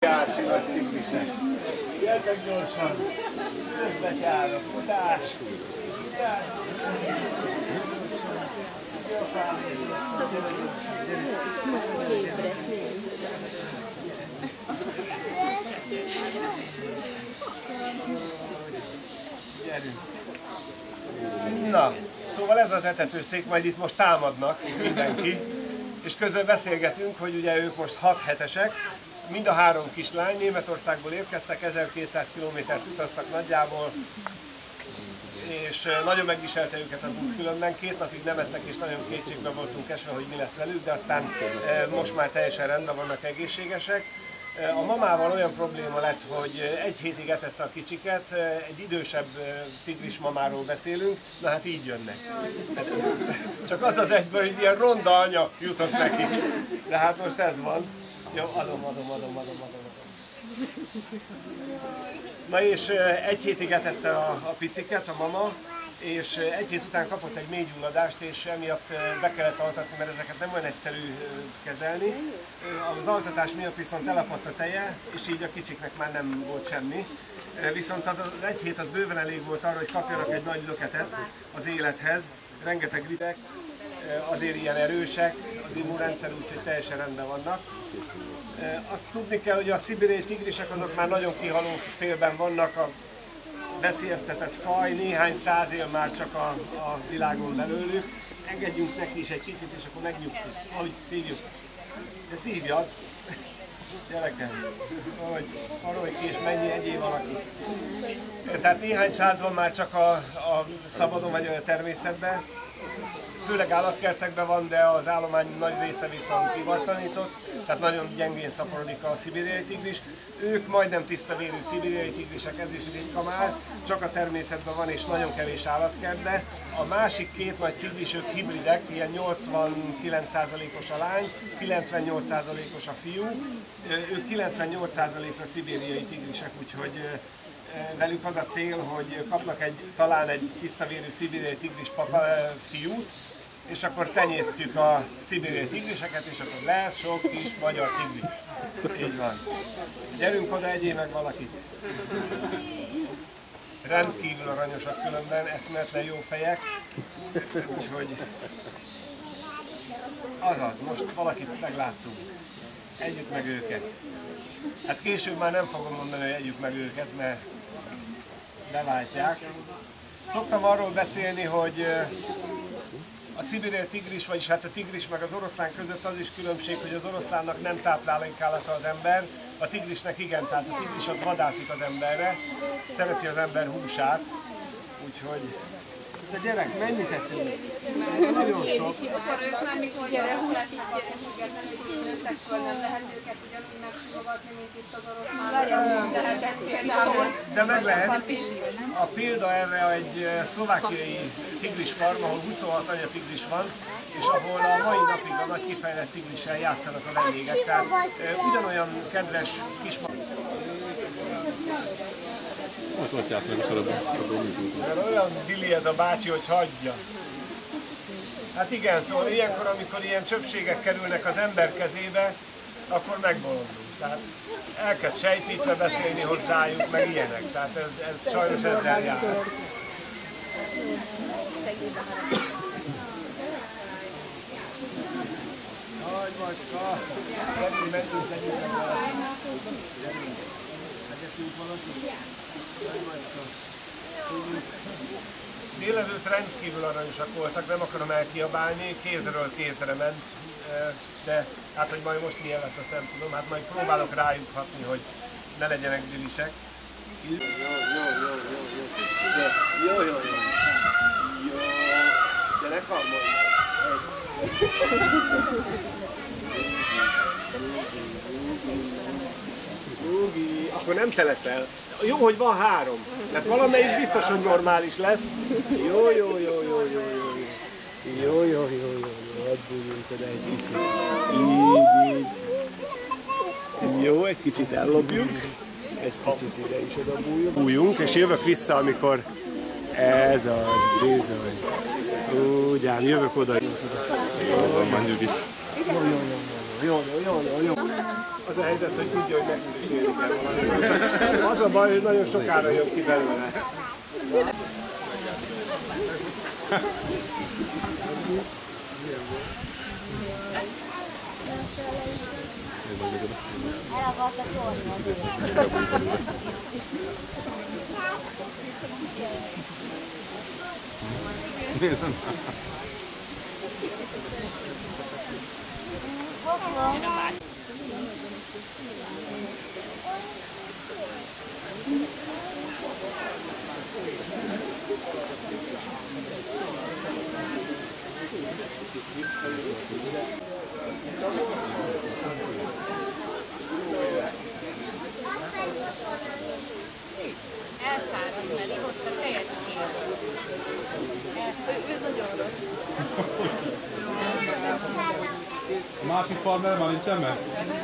Jási nagy tigrisek. Gyertek gyorsan! Közbetyárok, futás! És most ébredt, nézd. Gyerünk! Na, szóval ez az etetőszék, majd itt most támadnak mindenki, és közben beszélgetünk, hogy ugye ők most 6 hetesek, mind a 3 kislány Németországból érkeztek, 1200 kilométert utaztak nagyjából, és nagyon megviselte őket az út különben. 2 napig nem ettek, és nagyon kétségbe voltunk esve, hogy mi lesz velük, de aztán most már teljesen rendben vannak, egészségesek. A mamával olyan probléma lett, hogy 1 hétig etette a kicsiket, egy idősebb tigris mamáról beszélünk, na hát így jönnek. Csak az az egyből, hogy ilyen ronda anya jutott neki. De hát most ez van. Jó, adom. Na és 1 hétig etette a piciket a mama, és 1 hét után kapott egy mélygyulladást, és emiatt be kellett altatni, mert ezeket nem olyan egyszerű kezelni. Az altatás miatt viszont elapadt a teje, és így a kicsiknek már nem volt semmi. Viszont az 1 hét az bőven elég volt arra, hogy kapjanak egy nagy löketet az élethez. Rengeteg videk, azért ilyen erősek, az immunrendszer, úgyhogy teljesen rendben vannak. Azt tudni kell, hogy a szibériai tigrisek azok már nagyon kihaló félben vannak, a veszélyeztetett faj, néhány száz él már csak a világon belőlük. Engedjünk neki is egy kicsit, és akkor megnyugszik. Ahogy szívjuk. De szívjad! Gyerekem, hogy farolj ki és mennyi, egyél valaki. Tehát néhány száz van már csak a szabadon vagy a természetben. Főleg állatkertekben van, de az állomány nagy része viszont ivartanított, tehát nagyon gyengén szaporodik a szibériai tigris. Ők majdnem tiszta vérű szibériai tigrisek, ez is ritka már, csak a természetben van és nagyon kevés állatkertben. A másik 2 nagy tigris, ők hibridek, ilyen 89%-os a lány, 98%-os a fiú. Ők 98%-ra szibériai tigrisek, úgyhogy velük az a cél, hogy kapnak talán egy tiszta vérű szibériai tigris fiút, és akkor tenyésztjük a szibériai tigriseket, és akkor lesz sok kis magyar tigris. Így van. Gyerünk oda, egyél meg valakit. Rendkívül aranyosak különben, eszméletlen jó fejek. Úgyhogy azaz, most valakit megláttunk. Együk meg őket. Hát később már nem fogom mondani, hogy együk meg őket, mert beváltják. Szoktam arról beszélni, hogy a szibériai tigris, vagyis hát a tigris meg az oroszlán között az is különbség, hogy az oroszlánnak nem táplálékállata az ember, a tigrisnek igen, tehát a tigris az vadászik az emberre, szereti az ember húsát, úgyhogy... De gyerek, mennyit eszünk? Nagyon sok. Akkor ők már mikor gyerekkorásnak nőttek föl, nem lehet őket ugyanúgy megsimogatni, mint itt az oroszlánok lehetett például. De meg lehet. A példa erre egy szlovákiai tigrisfarm, ahol 26 anya tigris van, és ahol a mai napig a nagy kifejlett tigrissel játszanak a vendégek. Tehát ugyanolyan kedves kismag. Ott játszanak a szarabban. Olyan dili ez a bácsi, hogy hagyja. Hát igen, szóval ilyenkor, amikor ilyen csöpségek kerülnek az ember kezébe, akkor megbolondul. Tehát elkezd sejtítve beszélni hozzájuk, meg ilyenek. Tehát ez sajnos ezzel jár. Nagy macska! Gyerünk, menjünk, legyünk meg valaki. Gyerünk. Megeszünk valakit? Nagy macska. Délelőtt rendkívül aranyosak voltak, nem akarom elkiabálni, kézről kézre ment, de hát hogy majd most milyen lesz, azt nem tudom, hát majd próbálok rájuk hatni, hogy ne legyenek dilisek. Jó. De ne kamolj! Ugi, akkor nem te leszel. Jó, hogy van 3. Tehát valamelyik biztos, hogy normális lesz. Jó. Hadd bújjunk oda egy kicsit. Így. Jó, egy kicsit ellopjuk. Egy kicsit ide is oda bújjunk. És jövök vissza, amikor ez az bizony. Úgy ám, jövök oda. Jó, mondjuk is. Jó. A Az a helyzet, hogy tudja, hogy nekünk is érni kell valami. Az a baj, hogy nagyon sokára jön ki belőle. El akartak torni. Elfárad, mert ott a tejecskén. Ő nagyon rossz. A másik farmer már nincsen meg?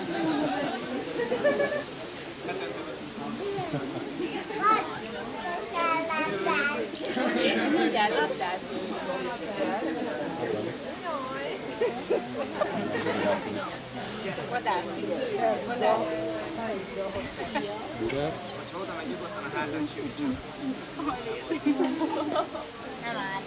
Mindjárt labdázni is fognak el. Vadászik. Ha oda megy nyugodtan a hátán simítson. Nem áll.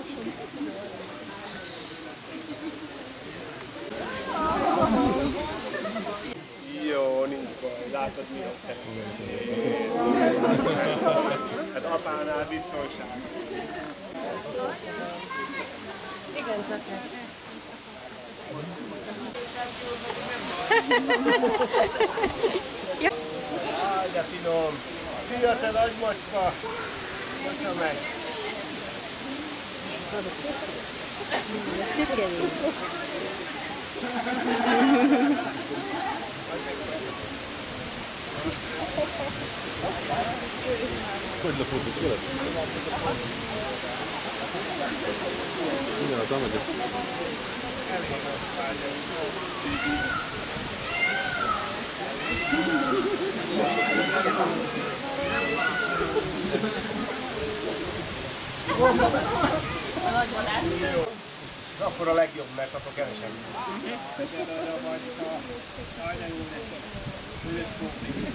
Jó, nincs baj. Látod, mi ott szeretnél. Hát apánál biztonság. Igen, csak Áj, de finom. Szia, te nagy macska. Köszönöm meg. Hogy lefogyott veled? Mindjárt elmegyek. Elég rossz vágyam. Akkor a legjobb, mert akkor kevesen. Gyere a macska. Jaj, de jó neked.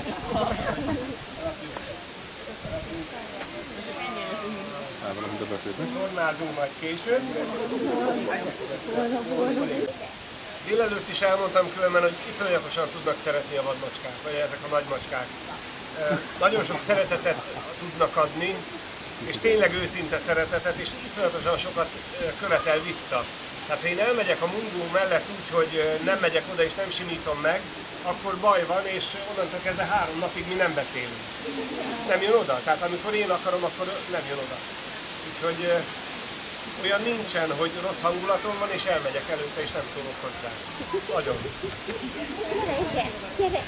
Elvanom, mint a befőtnek. Tornázunk majd később. Délelőtt is elmondtam különben, hogy iszonyatosan tudnak szeretni a vadmacskák, vagy ezek a nagymacskák. Nagyon sok szeretetet tudnak adni, és tényleg őszinte szeretetet, és iszonyatosan sokat követel vissza. Tehát ha én elmegyek a mungó mellett úgy, hogy nem megyek oda és nem simítom meg, akkor baj van, és onnantól kezdve 3 napig mi nem beszélünk. Nem jön oda. Tehát amikor én akarom, akkor nem jön oda. Úgyhogy olyan nincsen, hogy rossz hangulatom van, és elmegyek előtte, és nem szólok hozzá. Nagyon. Gyere!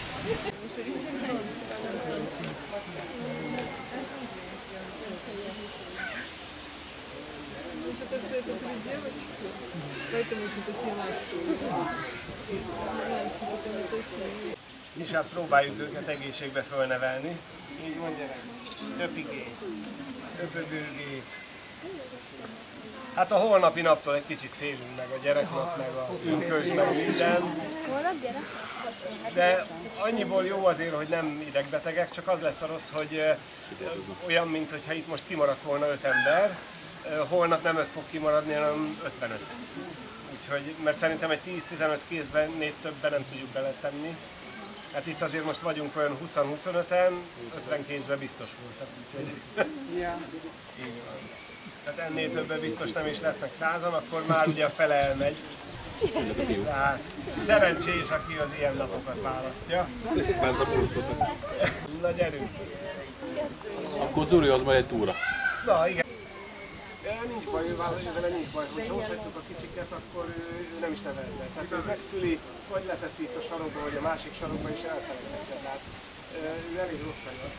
Что-то, что это 3 девочки, поэтому еще такие ласковые. Мальчики там точно нет. És hát próbáljuk őket egészségbe fölnevelni. Így van, gyerek. Töfigé, töfögőgé. Hát a holnapi naptól egy kicsit félünk, meg a gyereknap, meg a szünkös, meg minden. Holnap gyere? De annyiból jó azért, hogy nem idegbetegek, csak az lesz a rossz, hogy olyan, mint hogyha itt most kimaradt volna 5 ember, holnap nem 5 fog kimaradni, hanem 55. Úgyhogy, mert szerintem egy 10-15 kézben többen nem tudjuk beletenni. Hát itt azért most vagyunk olyan 20-25-en, 50 kézben biztos voltak, úgyhogy így van. Tehát ennél többen biztos nem is lesznek 100-an, akkor már ugye a fele elmegy. Tehát szerencsés, aki az ilyen napokat választja. Már zabolckodnak. Na gyerünk! Akkor Zuri az majd egy túra. Na igen. Nincs baj, vele nincs baj, hogyha ott hagytuk a kicsiket, akkor ő nem is nevelne. Tehát ő megszüli, vagy leteszi itt a sarokba, vagy a másik sarokba, és elfelejtette. Tehát ő elég rossz anyag.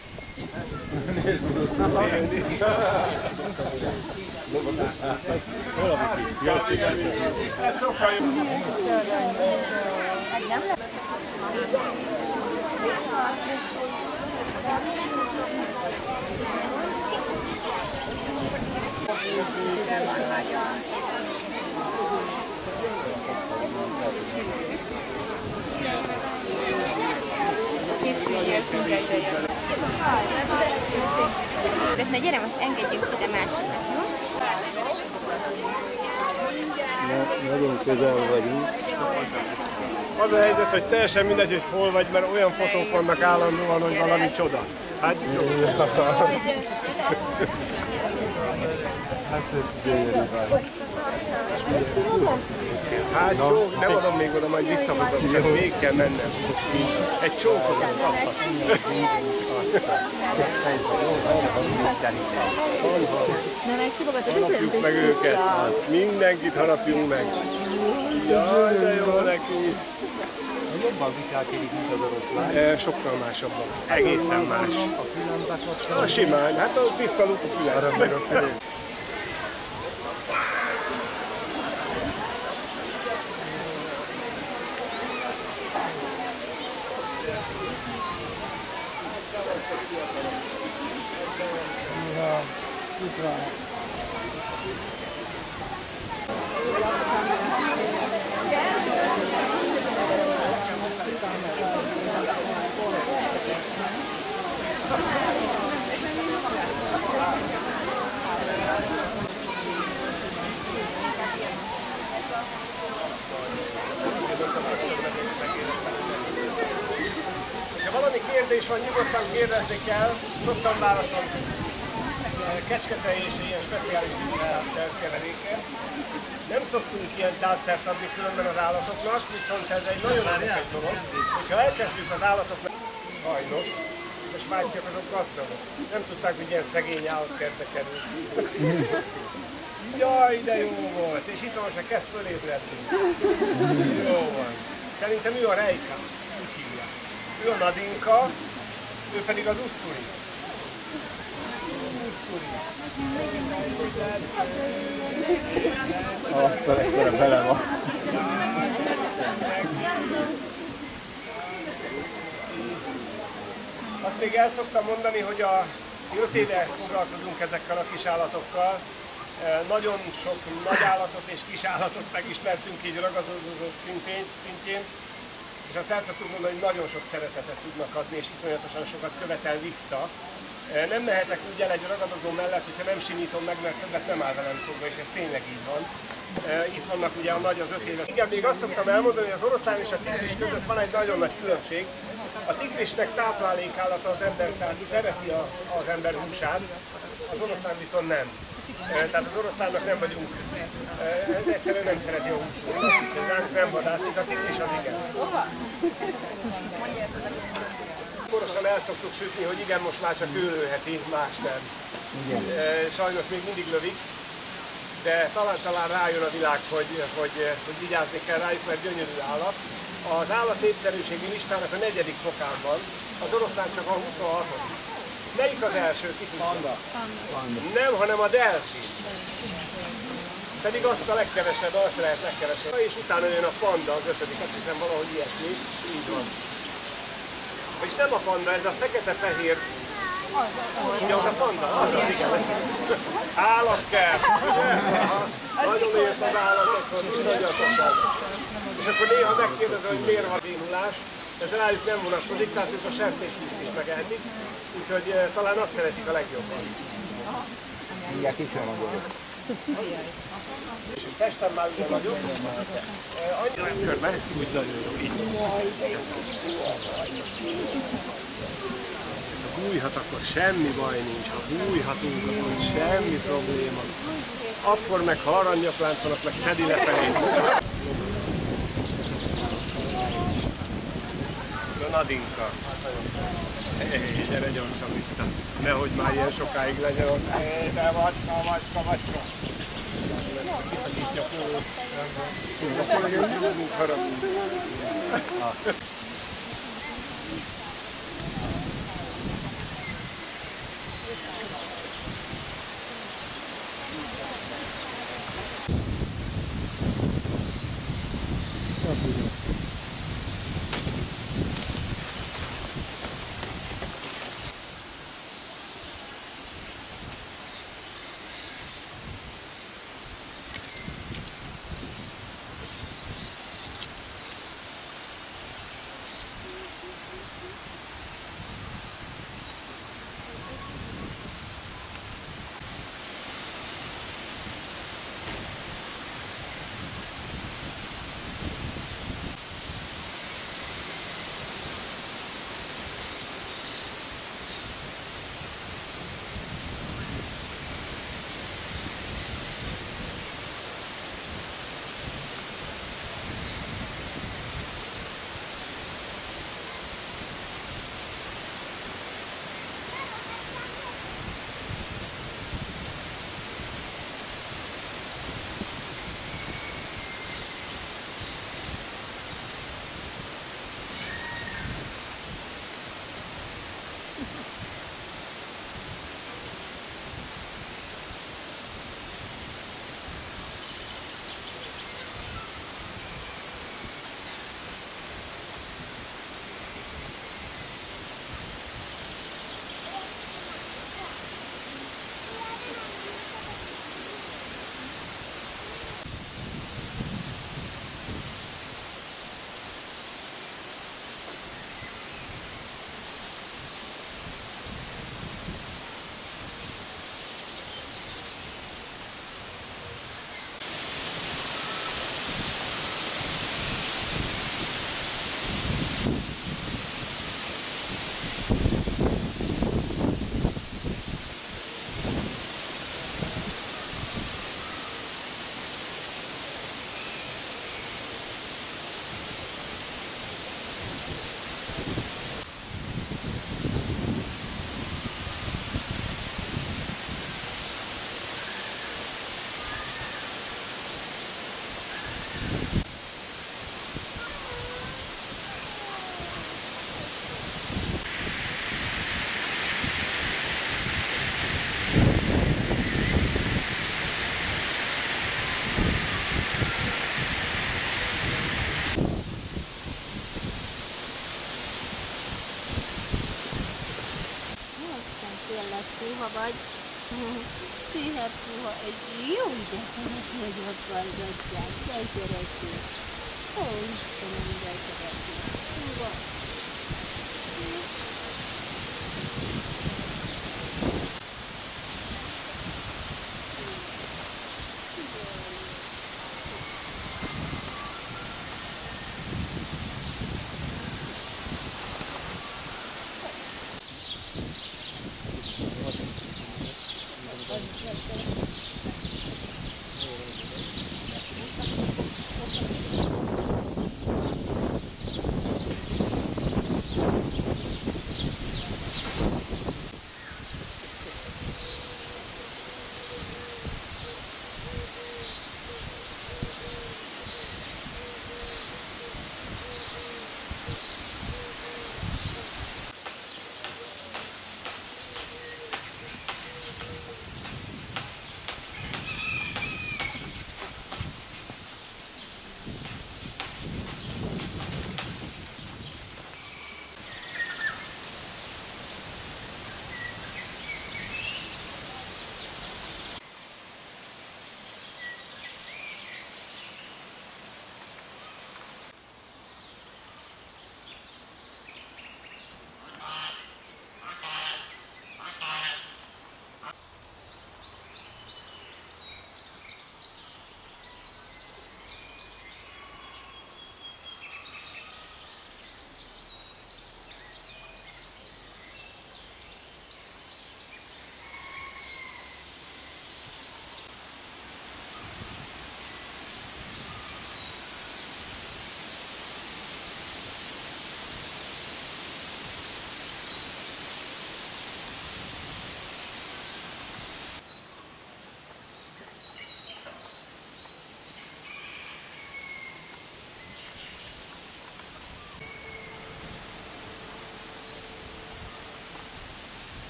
Hol a Viki? Ez sokkal jobb. Nem lesz. De van nagyon. készüljünk rá ideje. Köszönöm, gyere most engedjünk ide másokat, jó? Nagyon közel vagyunk. Az a helyzet, hogy teljesen mindegy, hogy hol vagy, mert olyan fotók vannak állandóan, hogy valami csoda. Hát jó. Hát ez gyönyörű van. Hát csók, nem adom még oda, majd visszahozom, csak még kell mennem. Egy csókot azt kaphatsz. Harapjuk meg őket. Mindenkit harapjunk meg. Jaj, de jó neki. Jobban viselkedik, mint az oroszlán. Sokkal másabban. Egészen más. A simán, hát a tiszta lukú füle. Ha valami kérdés van, nyugodtan kérdezni kell, szoktam válaszolni. Kecsketej és ilyen speciális tápszert keveréke. Nem szoktunk ilyen tápszert adni különben az állatoknak, viszont ez egy nagyon érdekes dolog. Hogyha elkezdjük az állatoknak, sajnos, a svájciak azok gazdagok. Nem tudták, hogy ilyen szegény állatkertbe kerül. Jaj, de jó volt! És itt most kezd fölébredni. Jó van. Szerintem ő a Rejka, úgy hívják. Ő a Nadinka, ő pedig az Usszuri. Azt a ekkora bele van. Azt még el szoktam mondani, hogy 5 éve foglalkozunk ezekkel a kisállatokkal. Nagyon sok nagy állatot és kisállatot megismertünk így ragadozók szintjén. És azt el szoktuk mondani, hogy nagyon sok szeretetet tudnak adni, és iszonyatosan sokat követel vissza. Nem mehetek úgy el egy ragadozó mellett, hogyha nem simítom meg, mert többet nem áll velem szóba, és ez tényleg így van. Itt vannak ugye a nagy az 5 éves. Igen, még azt szoktam elmondani, hogy az oroszlán és a tigris között van egy nagyon nagy különbség. A tigrisnek táplálékállata az ember, tehát szereti az ember húsát, az oroszlán viszont nem. Tehát az oroszlánnak nem vagyunk, egyszerűen nem szereti a húsot, úgyhogy ránk nem vadászik, a tigris az igen. Korosan el szoktuk sütni, hogy igen, most már csak ő lőheti, más nem. Sajnos még mindig lövik, de talán rájön a világ, hogy vigyázni kell rájuk, mert gyönyörű állat. Az állat népszerűségi listának a 4. fokán van, az oroszlán csak a 26. Melyik az első? Panda. Nem, hanem a delfin. Pedig azt a legkevesebb, azt lehet legkevesebb. És utána jön a panda, az 5. Azt hiszem valahogy ilyesmi. Így van. És nem a panda, ez a fekete-fehér. Ugye az a panda? Az az, igen. Állatkert, ugye? Nagyon ért az állatokhoz, viszonyatosan. És akkor néha megkérdezem, hogy miért van bénulás. Ez rájuk nem vonatkozik, tehát ők a sertéshúst is megehetik. Úgyhogy talán azt szeretik a legjobban. Mindjárt kicsim a dolog. Pesten már ugye vagyok. Annyira körbe, úgy nagyon jó, így. Ha bújhat, akkor semmi baj nincs. Ha bújhatunk, akkor semmi probléma. Akkor meg, ha aranyaklánc van, azt meg szedi lefelé. Nadinka. Gyere gyorsan vissza. Nehogy már ilyen sokáig legyen ott. De macska. Kiszakítja a kórót. Akkor jövünk harapunk. Tényleg puha vagy. Tényleg puha. Egy jó ide szereti, hogy ott vargatják. De szereti. Ó, Istenem, de szereti. Puha.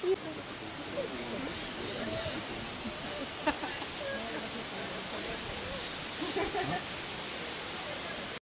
Thank you.